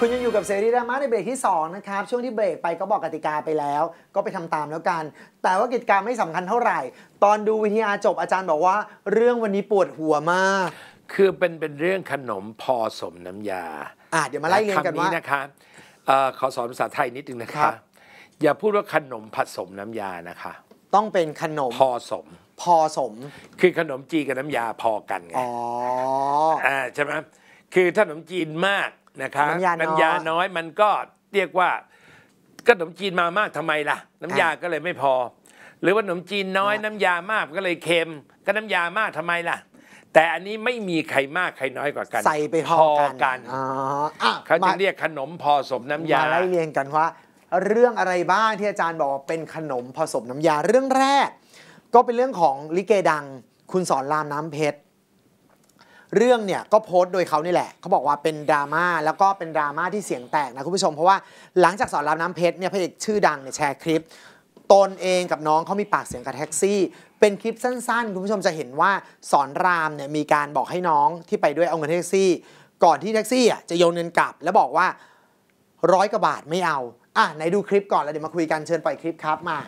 คุณยังอยู่กับเสรีดราม่าในเบรกที่2นะครับช่วงที่เบรกไปก็บอกกติกาไปแล้วก็ไปทำตามแล้วกันแต่ว่ากติกาไม่สำคัญเท่าไหร่ตอนดูวิทยาจบอาจารย์บอกว่าเรื่องวันนี้ปวดหัวมากคือเป็นเรื่องขนมพอสมน้ำยาเดี๋ยวมาไล่เรียงกันว่านะคะขอสอนภาษาไทยนิดนึงนะคะอย่าพูดว่าขนมผสมน้ำยานะคะต้องเป็นขนมพอสมคือขนมจีนกับน้ำยาพอกันไงใช่ไหมคือถ้าขนมจีนมากนะคะน้ำยาน้อยมันก็เรียกว่าขนมจีนมามากทำไมล่ะน้ำยาก็เลยไม่พอหรือว่าขนมจีนน้อยน้ำยามากก็เลยเค็มก็น้ำยามากทำไมล่ะแต่อันนี้ไม่มีใครมากใครน้อยกว่ากันใส่ไปพอกันเขาจึงเรียกขนมพอสมน้ำยาไล่เรียงกันว่าเรื่องอะไรบ้างที่อาจารย์บอกเป็นขนมผสมน้ำยาเรื่องแรกก็เป็นเรื่องของลิเกดังคุณสอนรามน้ำเพชรเรื่องเนี่ยก็โพสต์โดยเขานี่แหละเขาบอกว่าเป็นดราม่าแล้วก็เป็นดราม่าที่เสียงแตกนะคุณผู้ชมเพราะว่าหลังจากสอนรามน้ำเพชรเนี่ยพระเอกชื่อดังเนี่ยแชร์คลิปตนเองกับน้องเขามีปากเสียงกับแท็กซี่เป็นคลิปสั้นๆคุณผู้ชมจะเห็นว่าสอนรามเนี่ยมีการบอกให้น้องที่ไปด้วยเอาเงินแท็กซี่ก่อนที่แท็กซี่จะโยนเงินกลับแล้วบอกว่า100 กว่าบาทไม่เอาไหนดูคลิปก่อนแล้วเดี๋ยวมาคุยกันเชิญปล่อยคลิปครับมา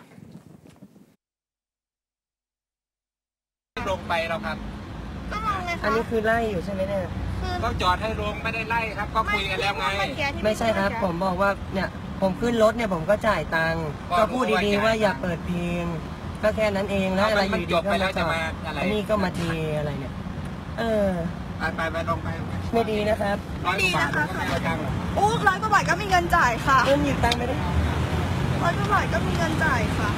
ลงไปแล้วครับอันนี้คือไล่อยู่ใช่ไหมเนี่ยก็จอดให้ลงไม่ได้ไล่ครับก็คุยกันแล้วไงไม่ใช่ครับผมบอกว่าเนี่ยผมขึ้นรถเนี่ยผมก็จ่ายตังค์ก็พูดดีๆว่าอย่าเปิดเพลงก็แค่นั้นเองแล้วอะไรอยู่ดีก็มาจอดอันนี้ก็มาทีอะไรเนี่ยไปลงไปไม่ดีนะครับไม่ดีนะคะ100 กว่าบาทก็มีเงินจ่ายค่ะเงินหยิบตังค์ไปได้ 100 กว่าบาทก็มีเงินจ่ายค่ะ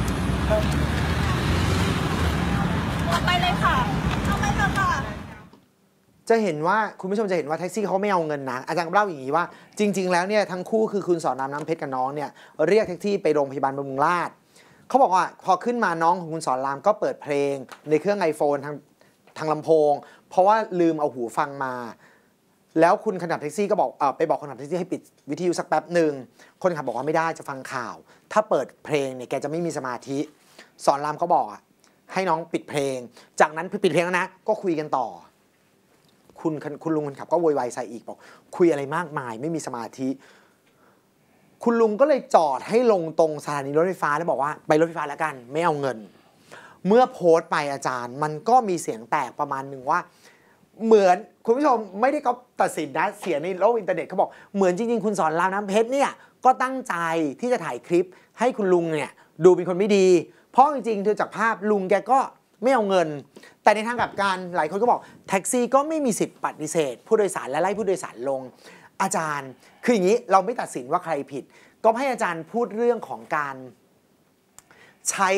เอาไปเลยค่ะเอาไปเถอะค่ะจะเห็นว่าคุณผู้ชมจะเห็นว่าแท็กซี่เขาไม่เอาเงินนะอาจารย์ก็เล่าอย่างนี้ว่าจริงๆแล้วเนี่ยทั้งคู่คือคุณสอนรามน้ำเพชรกับน้องเนี่ยเรียกแท็กซี่ไปโรงพยาบาลบำรุงราษฎร์เขาบอกว่าพอขึ้นมาน้องของคุณสอนรามก็เปิดเพลงในเครื่อง iPhone ทางลำโพงเพราะว่าลืมเอาหูฟังมาแล้วคุณคนขับแท็กซี่ก็บอกไปบอกคนขับแท็กซี่ให้ปิดวิทยุสักแป๊บหนึ่งคนขับบอกว่าไม่ได้จะฟังข่าวถ้าเปิดเพลงเนี่ยแกจะไม่มีสมาธิสอนรามเขาบอกให้น้องปิดเพลงจากนั้นปิดเพลงแล้วนะก็คุยกันต่อคุณลุงคนขับก็โวยวายใส่อีกบอกคุยอะไรมากมายไม่มีสมาธิคุณลุงก็เลยจอดให้ลงตรงสถานีรถไฟฟ้าแล้วบอกว่าไปรถไฟฟ้าแล้วกันไม่เอาเงินเมื่อโพสต์ไปอาจารย์มันก็มีเสียงแตกประมาณหนึ่งว่าเหมือนคุณผู้ชมไม่ได้เขาตัดสินนะเสียในโลกอินเทอร์เน็ตเขาบอกเหมือนจริงๆคุณสอนรามน้ำเพชรเนี่ยก็ตั้งใจที่จะถ่ายคลิปให้คุณลุงเนี่ยดูเป็นคนไม่ดีเพราะจริงๆดูจากภาพลุงแกก็ไม่เอาเงินแต่ในทางกลับกันหลายคนก็บอกแท็กซี่ก็ไม่มีสิทธิ์ปฏิเสธผู้โดยสารและไล่ผู้โดยสารลงอาจารย์คืออย่างนี้เราไม่ตัดสินว่าใครผิดก็ให้อาจารย์พูดเรื่องของการใช้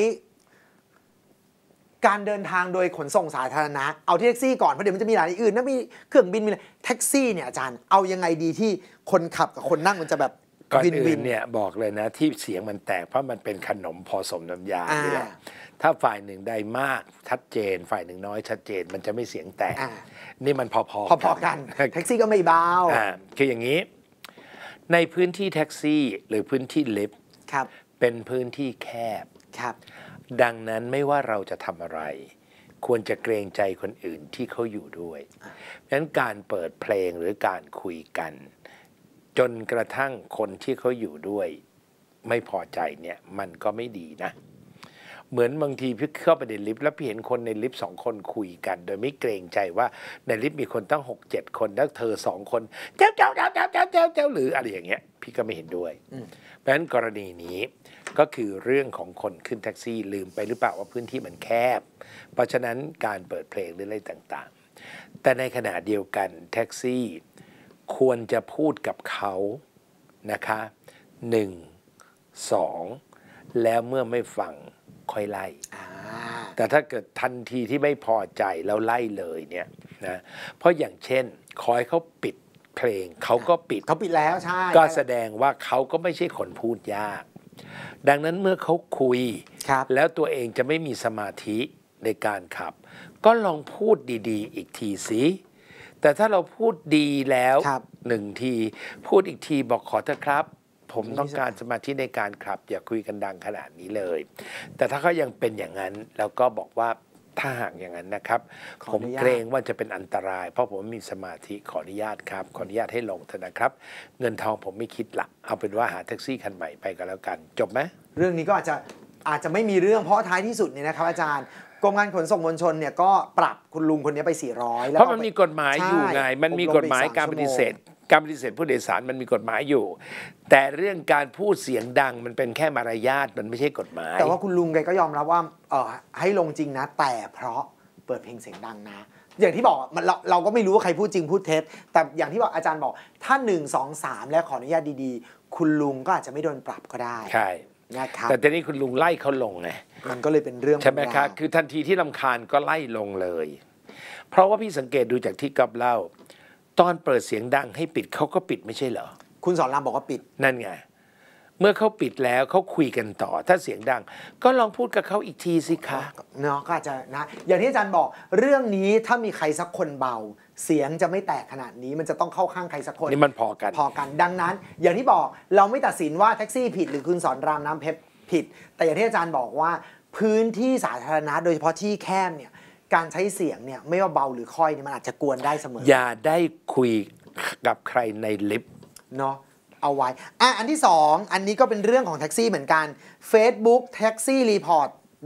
การเดินทางโดยขนส่งสาธารณะเอาที่แท็กซี่ก่อนเพราะเดี๋ยวมันจะมีหลายอื่นนะมีเครื่องบินมีอะไรแท็กซี่เนี่ยอาจารย์เอายังไงดีที่คนขับกับคนนั่งมันจะแบบก่อนอื่นเนี่ยบอกเลยนะที่เสียงมันแตกเพราะมันเป็นขนมพอสมน้ำยานี่แหละถ้าฝ่ายหนึ่งได้มากชัดเจนฝ่ายหนึ่งน้อยชัดเจนมันจะไม่เสียงแตกนี่มันพอกันแท็กซี่ก็ไม่เบาคืออย่างนี้ในพื้นที่แท็กซี่หรือพื้นที่ลิฟต์เป็นพื้นที่แคบดังนั้นไม่ว่าเราจะทำอะไรควรจะเกรงใจคนอื่นที่เขาอยู่ด้วยเพราะฉะนั้นการเปิดเพลงหรือการคุยกันจนกระทั่งคนที่เขาอยู่ด้วยไม่พอใจเนี่ยมันก็ไม่ดีนะเหมือนบางทีพี่เข้าไปในลิฟต์แล้วพี่เห็นคนในลิฟต์2 คนคุยกันโดยไม่เกรงใจว่าในลิฟต์มีคนตั้ง6-7 คนแล้วเธอ2 คนเจ้าหรืออะไรอย่างเงี้ยพี่ก็ไม่เห็นด้วยเพราะฉะนั้นกรณีนี้ก็คือเรื่องของคนขึ้นแท็กซี่ลืมไปหรือเปล่าว่าพื้นที่มันแคบเพราะฉะนั้นการเปิดเพลงหรืออะไรต่างๆแต่ในขณะเดียวกันแท็กซี่ควรจะพูดกับเขานะคะ1 2แล้วเมื่อไม่ฟังค่อยไล่แต่ถ้าเกิดทันทีที่ไม่พอใจแล้วไล่เลยเนี่ยนะเพราะอย่างเช่นขอให้เขาปิดเพลงเขาก็ปิดแล้วใช่ก็แสดงว่าเขาก็ไม่ใช่คนพูดยากดังนั้นเมื่อเขาคุยแล้วตัวเองจะไม่มีสมาธิในการขับก็ลองพูดดีๆอีกทีสิแต่ถ้าเราพูดดีแล้ว1 ทีพูดอีกทีบอกขอเถอะครับผมต้องการสมาธิในการขับอย่าคุยกันดังขนาดนี้เลยแต่ถ้าเขายังเป็นอย่างนั้นแล้วก็บอกว่าถ้าหากอย่างนั้นนะครับขอผอมนุญาตเกรงว่าจะเป็นอันตราย เพราะผมมีสมาธิขออนุญาตครับขออนุญาตให้ลงเถอะนะครับ เงินทองผมไม่คิดละเอาเป็นว่าหาแท็กซี่คันใหม่ไปก็แล้วกันจบไหมเรื่องนี้ก็อาจจะไม่มีเรื่องเพราะท้ายที่สุดเนี่ยนะครับอาจารย์กรมการขนส่งมวลชนเนี่ยก็ปรับคุณลุงคนนี้ไป400แล้วเพราะมันมีกฎหมายอยู่ไงใช่มันมีกฎหมายอบมไปการปฏิเสธ 3 ชั่วโมงการปฏิเสธผู้โดยสารมันมีกฎหมายอยู่ แต่เรื่องการพูดเสียงดังมันเป็นแค่มารยาทมันไม่ใช่กฎหมายแต่ว่าคุณลุงแกก็ยอมรับว่าให้ลงจริงนะ แต่เพราะเปิดเพลงเสียงดังนะ อย่างที่บอกเราก็ไม่รู้ว่าใครพูดจริงพูดเท็จแต่อย่างที่บอกอาจารย์บอกถ้า1 2 3แล้วขออนุญาตดีๆคุณลุงก็อาจจะไม่โดนปรับก็ได้ใช่นะครับแต่ทีนี้คุณลุงไล่เขาลงไงมันก็เลยเป็นเรื่องใช่ไหมครับเป็นาวคือทันทีที่รำคาญก็ไล่ลงเลย เพราะว่าพี่สังเกตดูจากที่ก๊อฟเล่า ตอนเปิดเสียงดังให้ปิดเขาก็ปิดไม่ใช่เหรอคุณสอนรามบอกว่าปิดนั่นไง เมื่อเขาปิดแล้วเขาคุยกันต่อ ถ้าเสียงดัง ก็ลองพูดกับเขาอีกทีสิคะเนาะก็อาจจะนะอย่างที่อาจารย์บอกเรื่องนี้ถ้ามีใครสักคนเบา เสียงจะไม่แตกขนาดนี้มันจะต้องเข้าข้างใครสักคนนี่มันพอกันพอกันดังนั้น อย่างที่บอกเราไม่ตัดสินว่าแท็กซี่ผิดหรือคุณสอนรามน้ำเพชรผิด แต่อย่างที่อาจารย์บอกว่าพื้นที่สาธารณะโดยเฉพาะที่แคบเนี่ยการใช้เสียงเนี่ยไม่ว่าเบาหรือค่อยเนี่ยมันอาจจะกวนได้เสมออย่าได้คุยกับใครในลิฟต์เนาะเอาไว้อันที่ 2 อันนี้ก็เป็นเรื่องของแท็กซี่เหมือนกัน Facebook Taxi Report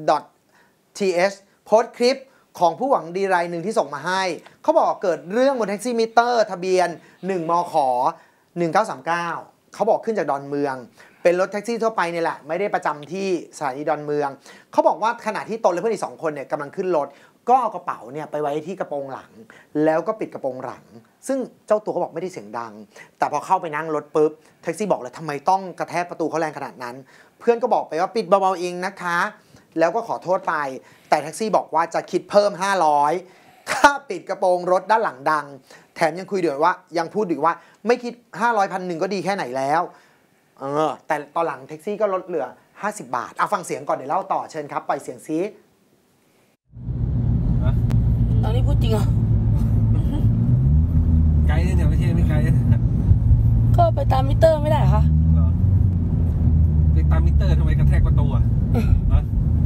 th โพสต์คลิปของผู้หวังดีรายหนึ่งที่ส่งมาให้เขาบอกเกิดเรื่องบนแท็กซี่มิเตอร์ทะเบียน1มข1939เขาบอกขึ้นจากดอนเมืองเป็นรถแท็กซี่ทั่วไปเนี่ยแหละไม่ได้ประจำที่สถานีดอนเมืองเขาบอกว่าขณะที่ตนและเพื่อนอีก2คนเนี่ยกำลังขึ้นรถก็เอากระเป๋าเนี่ยไปไว้ที่กระโปรงหลังแล้วก็ปิดกระโปรงหลังซึ่งเจ้าตัวก็บอกไม่ได้เสียงดังแต่พอเข้าไปนั่งรถปุ๊บแท็กซี่บอกเลยทำไมต้องกระแทกประตูเขาแรงขนาดนั้นเพื่อนก็บอกไปว่าปิดเบาๆเองนะคะแล้วก็ขอโทษไปแต่แท็กซี่บอกว่าจะคิดเพิ่ม500ถ้าปิดกระโปรงรถด้านหลังดังแถมยังคุยด้วยว่ายังพูดด้วยว่าไม่คิด500 1,000ก็ดีแค่ไหนแล้วแต่ตอนหลังแท็กซี่ก็ลดเหลือ50 บาทฟังเสียงก่อนเดี๋ยวเล่าต่อเชิญครับปล่อยเสียงซิตอนนี้พูดจริงเหรอไกลเนี่ยไม่ใช่ไม่ไกลก็ไปตามมิเตอร์ไม่ได้เหรอคะเหรอไปตามมิเตอร์ทำไมกระแทกประตูอ่ะฮะ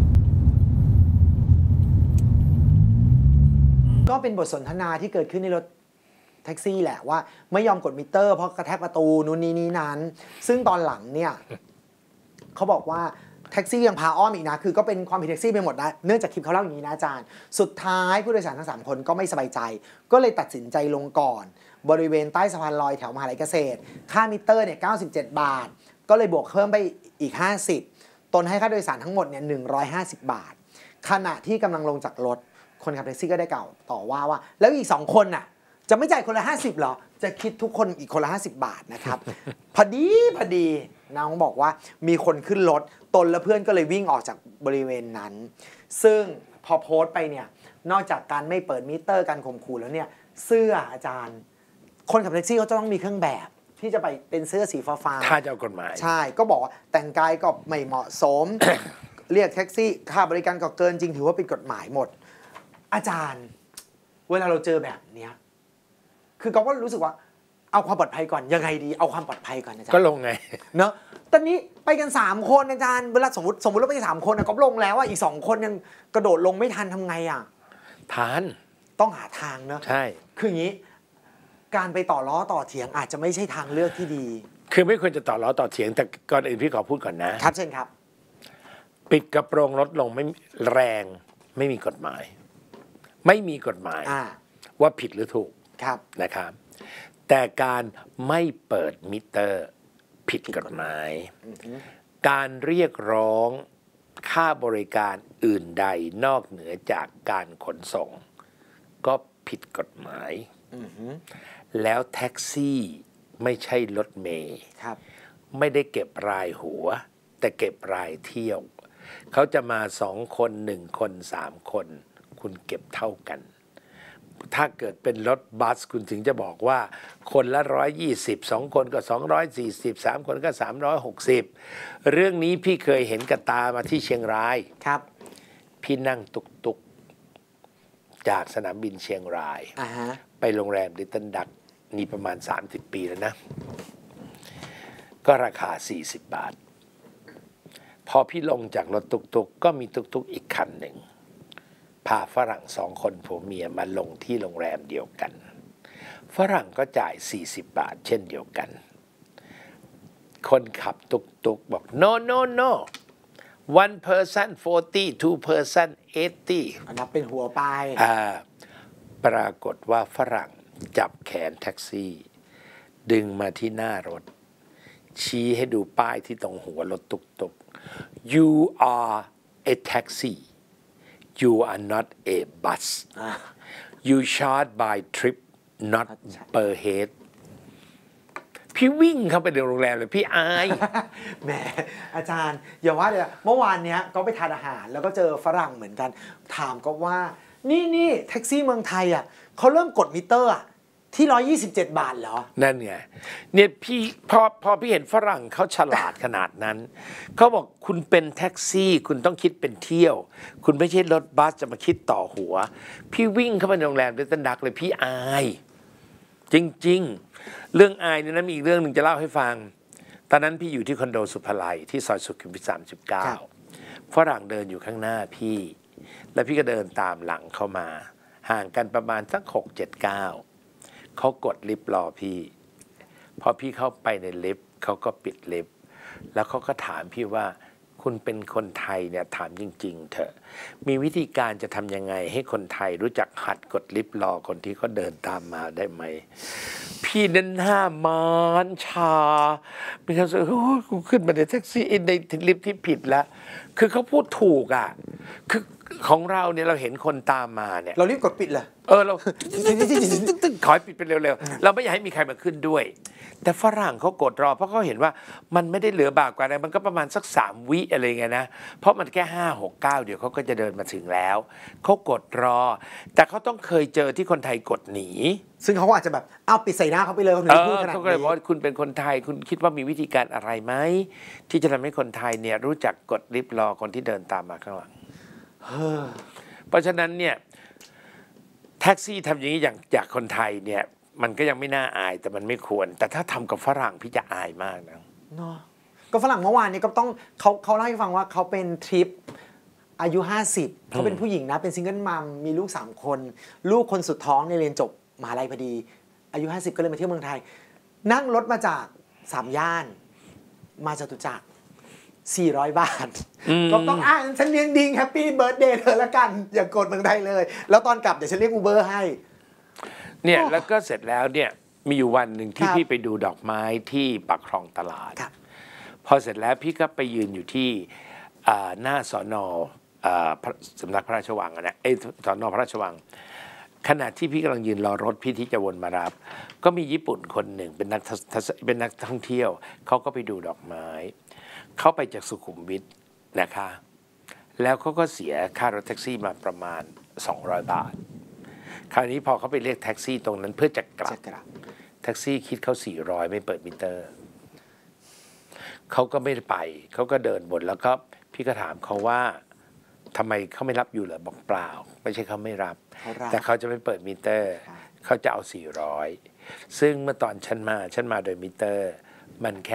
ก็เป็นบทสนทนาที่เกิดขึ้นในรถแท็กซี่แหละว่าไม่ยอมกดมิเตอร์เพราะกระแทกประตูนู้นนี้นั้น ซึ่งตอนหลังเนี่ยเขาบอกว่าแท็กซี่ยังพาอ้อมอีกนะคือก็เป็นความผิดแท็กซี่ไปหมดนะเนื่องจากคลิปเขาเล่าอย่างนี้นะอาจารย์สุดท้ายผู้โดยสารทั้ง3คนก็ไม่สบายใจก็เลยตัดสินใจลงก่อนบริเวณใต้สะพานลอยแถวมหาลัยเกษตรค่ามิเตอร์เนี่ย97 บาทก็เลยบวกเพิ่มไปอีก50ตนให้ค่าโดยสารทั้งหมดเนี่ย150 บาทขณะที่กำลังลงจากรถคนขับแท็กซี่ก็ได้กล่าวต่อว่าแล้วอีก2คนน่ะจะไม่จ่ายคนละ50หรอจะคิดทุกคนอีกคนละ50 บาทนะครับ พอดีน้องบอกว่ามีคนขึ้นรถตนและเพื่อนก็เลยวิ่งออกจากบริเวณนั้นซึ่งพอโพสต์ไปเนี่ยนอกจากการไม่เปิดมิเตอร์การข่มขู่แล้วเนี่ยเสื้ออาจารย์คนขับแท็กซี่เขาจะต้องมีเครื่องแบบที่จะไปเป็นเสื้อสีฟ้าๆถ้าจะเอากฎหมายใช่ก็บอกว่าแต่งกายก็ไม่เหมาะสม เรียกแท็กซี่ค่าบริการก็เกินจริงถือว่าผิดกฎหมายหมดอาจารย์เวลาเราเจอแบบเนี้ยคือก็รู้สึกว่าเอาความปลอดภัยก่อนยังไงดีเอาความปลอดภัยก่อนอาจารย์ก็ลงไงเนอะตอนนี้ไปกัน3คนอาจารย์เวลาสมมติเราไปกัน3คนก็ลงแล้วอีก2คนยังกระโดดลงไม่ทันทำไงทานต้องหาทางเนอะใช่คืออย่างนี้การไปต่อล้อต่อเถียงอาจจะไม่ใช่ทางเลือกที่ดีคือไม่ควรจะต่อล้อต่อเถียงแต่ก่อนอื่นพี่ขอพูดก่อนนะครับเช่นครับปิดกระโปรงลดลงไม่แรงไม่มีกฎหมาย ไม่มีกฎหมายว่าผิดหรือถูกครับนะครับแต่การไม่เปิดมิเตอร์ผิดกฎหมายการเรียกร้องค่าบริการอื่นใดนอกเหนือจากการขนส่งก็ผิดกฎหมายแล้วแท็กซี่ไม่ใช่รถเมล์ไม่ได้เก็บรายหัวแต่เก็บรายเที่ยวเขาจะมา2 คน1 คน3 คนคุณเก็บเท่ากันถ้าเกิดเป็นรถบัสคุณถึงจะบอกว่าคนละ120 2 คนก็240 3 คนก็360เรื่องนี้พี่เคยเห็นกับตามาที่เชียงรายครับพี่นั่งตุกจากสนามบินเชียงรายไปโรงแรมลิตเติ้ลดักนี่ประมาณ30 ปีแล้วนะก็ราคา40 บาทพอพี่ลงจากรถตุกก็มีตุกอีกคันหนึ่งพาฝรั่ง2 คนผัวเมียมาลงที่โรงแรมเดียวกันฝรั่งก็จ่าย40 บาทเช่นเดียวกันคนขับตุกบอก no no no 1 person 40 2 person 80 นับเป็นหัวไปปรากฏว่าฝรั่งจับแขนแท็กซี่ดึงมาที่หน้ารถชี้ให้ดูป้ายที่ตรงหัวรถตุก you are a taxi you are not a bus you charge by trip not per head พี่วิ่งเข้าไปในโรงแรมเลยพี่อายแหมอาจารย์อย่าว่าเลยเมื่อวานเนี้ยก็ไปทานอาหารแล้วก็เจอฝรั่งเหมือนกันถามก็ว่านี่แท็กซี่เมืองไทยอ่ะเขาเริ่มกดมิเตอร์ที่127 บาทเหรอนั่นไงเนี่ยพี่พอพี่เห็นฝรั่งเขาฉลาดขนาดนั้นเขาบอกคุณเป็นแท็กซี่คุณต้องคิดเป็นเที่ยวคุณไม่ใช่รถบัสจะมาคิดต่อหัวพี่วิ่งเข้าไปในโรงแรมด้วยตันดักเลยพี่อายจริงๆเรื่องอายเนี่ยนะมีอีกเรื่องหนึ่งจะเล่าให้ฟังตอนนั้นพี่อยู่ที่คอนโดสุภาลัยที่ซอยสุขุมวิท39ฝรั่งเดินอยู่ข้างหน้าพี่แล้วพี่ก็เดินตามหลังเข้ามาห่างกันประมาณสัก6-7 ก้าวเขากดลิฟต์รอพี่พอพี่เข้าไปในลิฟต์เขาก็ปิดลิฟต์แล้วเขาก็ถามพี่ว่าคุณเป็นคนไทยเนี่ยถามจริงๆเถอะมีวิธีการจะทำยังไงให้คนไทยรู้จักหัดกดลิฟต์รอคนที่เขาเดินตามมาได้ไหมพี่นั้นหน้ามานชามีความรู้สึกโอ้กูขึ้นมาในแท็กซี่ในลิฟต์ที่ผิดแล้วคือเขาพูดถูกอ่ะคือของเราเนี่ยเราเห็นคนตามมาเนี่ยเรารีบกดปิดเลยเราขอให้ปิดไปเร็วๆเราไม่อยากให้มีใครมาขึ้นด้วยแต่ฝรั่งเขากดรอเพราะเขาเห็นว่ามันไม่ได้เหลือบากกว่าอะไรมันก็ประมาณสัก3 วิอะไรเงี้ยนะเพราะมันแค่5 6 9เดี๋ยวเขาก็จะเดินมาถึงแล้วเขากดรอแต่เขาต้องเคยเจอที่คนไทยกดหนีซึ่งเขาอาจจะแบบเอาปิดใส่หน้าเขาไปเลยเขาพูดขนาดนี้เขาก็เลยบอกว่าคุณเป็นคนไทยคุณคิดว่ามีวิธีการอะไรไหมที่จะทำให้คนไทยเนี่ยรู้จักกดลิฟต์รอคนที่เดินตามมาข้างหลังเพราะฉะนั้นเนี่ยแท็กซี่ทำอย่างนี้อย่างจากคนไทยเนี่ยมันก็ยังไม่น่าอายแต่มันไม่ควรแต่ถ้าทำกับฝรั่งพี่จะอายมากนะเนาะก็ฝรั่งเมื่อวานนี้ก็ต้องเขาเล่าให้ฟังว่าเขาเป็นทริปอายุ50เขาเป็นผู้หญิงนะเป็นซิงเกิลมัมมีลูก3 คนลูกคนสุดท้องเนี่ยเรียนจบมหาลัยพอดีอายุ50ก็เลยมาเที่ยวเมืองไทยนั่งรถมาจาก3 ย่านมาจตุจักร400 บาทก็ต้องฉันเลี้ยงดิงแฮปปี้เบิร์ธเดย์เธอละกันอย่ากดเมืองไทยเลยแล้วตอนกลับเดี๋ยวฉันเรียกอูเบอร์ให้เนี่ยแล้วก็เสร็จแล้วเนี่ยมีอยู่วันหนึ่งที่พี่ไปดูดอกไม้ที่ปากคลองตลาดพอเสร็จแล้วพี่ก็ไปยืนอยู่ที่หน้าสน.สำนักพระราชวังนะสน.พระราชวังขณะที่พี่กำลังยืนรอรถพี่ที่จะวนมารับก็มีญี่ปุ่นคนหนึ่งเป็นนักท่องเที่ยวเขาก็ไปดูดอกไม้เขาไปจากสุขุมวิทนะคะแล้วเขาก็เสียค่ารถแท็กซี่มาประมาณ200 บาทคราวนี้พอเขาไปเรียกแท็กซี่ตรงนั้นเพื่อจะกลับแท็กซี่คิดเขา400ไม่เปิดมิเตอร์เขาก็ไม่ไปเขาก็เดินบนแล้วก็พี่ก็ถามเขาว่าทำไมเขาไม่รับอยู่เหรอบอกเปล่าไม่ใช่เขาไม่รับแต่เขาจะไม่เปิดมิเตอร์เขาจะเอา400ซึ่งเมื่อตอนฉันมาโดยมิเตอร์มันแค่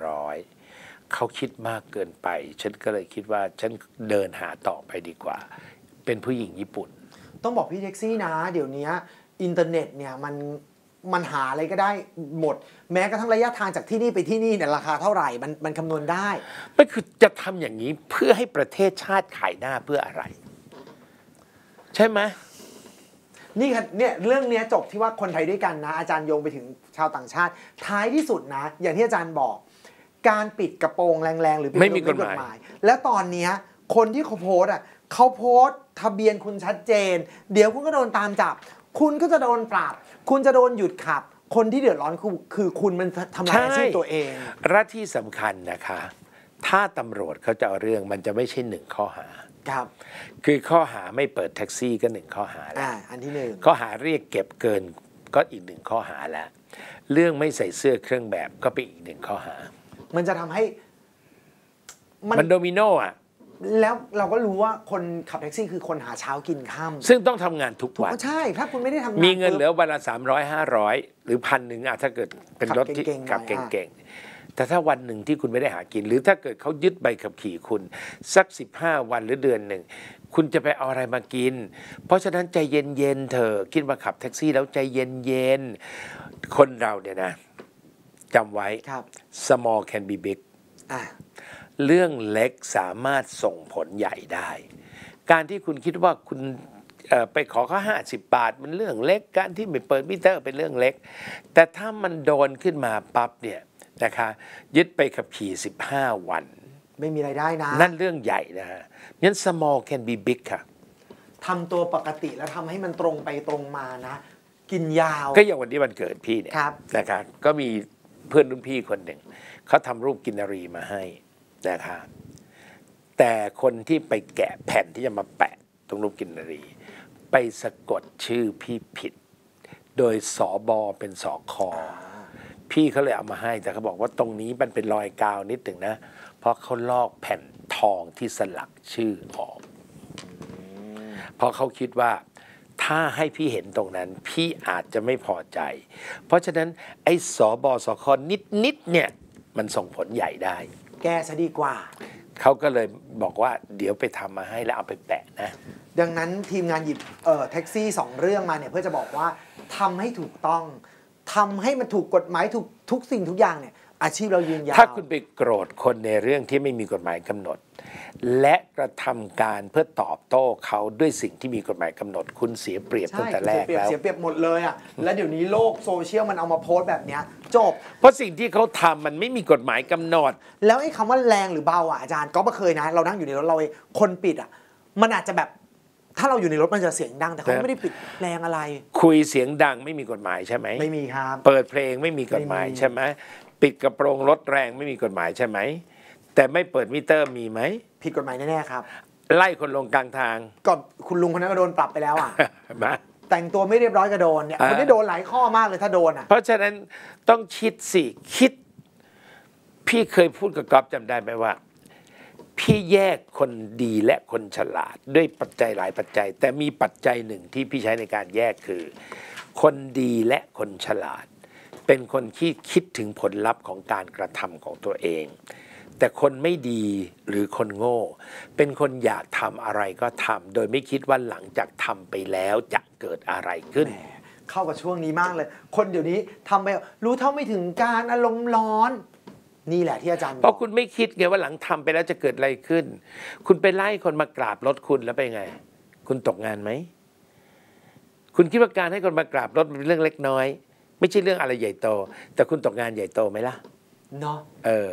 200เขาคิดมากเกินไปฉันก็เลยคิดว่าฉันเดินหาต่อไปดีกว่าเป็นผู้หญิงญี่ปุ่นต้องบอกพี่แท็กซี่นะเดี๋ยวนี้อินเทอร์เน็ตเนี่ยมันหาอะไรก็ได้หมดแม้กระทั่งระยะทางจากที่นี่ไปที่นี่เนี่ยราคาเท่าไหร่มันคำนวณได้ไม่คือจะทำอย่างนี้เพื่อให้ประเทศชาติขายหน้าเพื่ออะไรใช่ไหมนี่ค่ะเนี่ยเรื่องนี้จบที่ว่าคนไทยด้วยกันนะอาจารย์โยงไปถึงชาวต่างชาติท้ายที่สุดนะอย่างที่อาจารย์บอกการปิดกระโปรงแรงๆหรือไม่มีกฎหมายแล้วตอนนี้คนที่เขาโพสเขาโพสทะเบียนคุณชัดเจนเดี๋ยวคุณก็โดนตามจับคุณก็จะโดนปรับคุณจะโดนหยุดขับคนที่เดือดร้อนคือคุณมันทำลายอาชีพตัวเองและที่สำคัญนะคะถ้าตำรวจเขาจะเอาเรื่องมันจะไม่ใช่1 ข้อหาครับคือข้อหาไม่เปิดแท็กซี่ก็1 ข้อหาแล้วอันที่1 ข้อหาเรียกเก็บเกินก็อีก1 ข้อหาแล้วเรื่องไม่ใส่เสื้อเครื่องแบบก็เป็นอีก1 ข้อหามันจะทำให้มันโดมิโนอ่ะแล้วเราก็รู้ว่าคนขับแท็กซี่คือคนหาเช้ากินค่ำซึ่งต้องทำงานทุกวันใช่ถ้าคุณไม่ได้ทำงานมีเงินเหลือวันละ300-500หรือ1,000ถ้าเกิดเป็นรถที่ขับเก่งแต่ถ้าวันหนึ่งที่คุณไม่ได้หากิน หรือถ้าเกิดเขายึดใบขับขี่คุณสัก15 วันหรือเดือนหนึ่งคุณจะไปเอาอะไรมากินเพราะฉะนั้นใจเย็นๆเถอะคิดมาขับแท็กซี่แล้วใจเย็นๆคนเราเนี่ยนะจำไว้ small can be big เรื่องเล็กสามารถส่งผลใหญ่ได้การที่คุณคิดว่าคุณไปขอเขา50 บาทมันเรื่องเล็กการที่ไม่เปิดมิเตอร์เป็นเรื่องเล็กแต่ถ้ามันโดนขึ้นมาปั๊บเนี่ยนะคะยึดไปขับขี่15 วันไม่มีรายได้นะนั่นเรื่องใหญ่นะฮะงั้น small can be big ค่ะทำตัวปกติแล้วทำให้มันตรงไปตรงมานะกินยาวก็อย่างวันนี้วันเกิดพี่เนี่ยนะคะก็มีเพื่อนรุ่นพี่คนหนึ่งเขาทำรูปกินนารีมาให้นะคะแต่คนที่ไปแกะแผ่นที่จะมาแปะตรงรูปกินนารีไปสะกดชื่อพี่ผิดโดยสบเป็นสคพี่เขาเลยเอามาให้แต่เขาบอกว่าตรงนี้มันเป็นรอยกาวนิดหนึ่งนะเพราะเขาลอกแผ่นทองที่สลักชื่อออกเพราะเขาคิดว่าถ้าให้พี่เห็นตรงนั้นพี่อาจจะไม่พอใจเพราะฉะนั้นไอ้สบสคนิดเนี่ยมันส่งผลใหญ่ได้แก้ซะดีกว่าเขาก็เลยบอกว่าเดี๋ยวไปทำมาให้แล้วเอาไปแปะนะดังนั้นทีมงานหยิบแท็กซี่2เรื่องมาเนี่ยเพื่อจะบอกว่าทำให้ถูกต้องทำให้มันถูกกฎหมายถูกทุกสิ่งทุกอย่างเนี่ยอาชีพเรายืนยาวถ้าคุณไปโกรธคนในเรื่องที่ไม่มีกฎหมายกำหนดและกระทำการเพื่อตอบโต้เขาด้วยสิ่งที่มีกฎหมายกำหนดคุณเสียเปรียบตั้งแต่แรกแล้วเสียเปรียบหมดเลยอ่ะและเดี๋ยวนี้โลกโซเชียลมันเอามาโพสต์แบบเนี้ยจบเพราะสิ่งที่เขาทำมันไม่มีกฎหมายกำหนดแล้วไอ้คำว่าแรงหรือเบาอ่ะอาจารย์ก็ไม่เคยนะเรานั่งอยู่ในรถเราคนปิดอ่ะมันอาจจะแบบถ้าเราอยู่ในรถมันจะเสียงดังแต่เขาไม่ได้ปิดแรงอะไรคุยเสียงดังไม่มีกฎหมายใช่ไหมไม่มีครับเปิดเพลงไม่มีกฎหมายใช่ไหมปิดกระโปรงรถแรงไม่มีกฎหมายใช่ไหมแต่ไม่เปิดมิเตอร์มีไหมผิดกฎหมายแน่ๆครับไล่คนลงกลางทางก็คุณลุงคนนั้นก็โดนปรับไปแล้วอ่ะแต่งตัวไม่เรียบร้อยก็โดนเนี่ยคนนี้โดนหลายข้อมากเลยถ้าโดนอ่ะเพราะฉะนั้นต้องคิดสิคิดพี่เคยพูดกับก๊อฟจำได้ไหมว่าพี่แยกคนดีและคนฉลาดด้วยปัจจัยหลายปัจจัยแต่มีปัจจัยหนึ่งที่พี่ใช้ในการแยกคือคนดีและคนฉลาดเป็นคนที่คิดถึงผลลัพธ์ของการกระทำของตัวเองแต่คนไม่ดีหรือคนโง่เป็นคนอยากทำอะไรก็ทำโดยไม่คิดว่าหลังจากทำไปแล้วจะเกิดอะไรขึ้นเข้ากับช่วงนี้มากเลยคนเดี๋ยวนี้ทำไปรู้เท่าไม่ถึงการอารมณ์ร้อนนี่แหละที่อาจารย์เพราะคุณไม่คิดไงว่าหลังทำไปแล้วจะเกิดอะไรขึ้นคุณไปไล่คนมากราบรถคุณแล้วไปไงคุณตกงานไหมคุณคิดว่าการให้คนมากราบรถเป็นเรื่องเล็กน้อยไม่ใช่เรื่องอะไรใหญ่โตแต่คุณตกงานใหญ่โตไหมล่ะเนาะ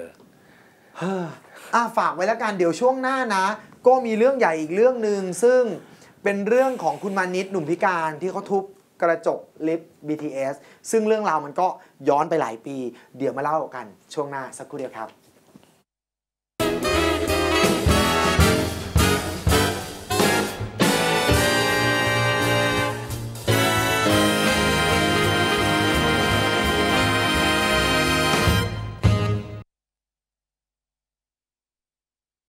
ฝากไว้แล้วกันเดี๋ยวช่วงหน้านะก็มีเรื่องใหญ่อีกเรื่องนึงซึ่งเป็นเรื่องของคุณมานิดหนุ่มพิการที่เขาทุบกระจกลิฟต์ BTS ซึ่งเรื่องราวมันก็ย้อนไปหลายปีเดี๋ยวมาเล่ากันช่วงหน้าสักครู่เดียวครับ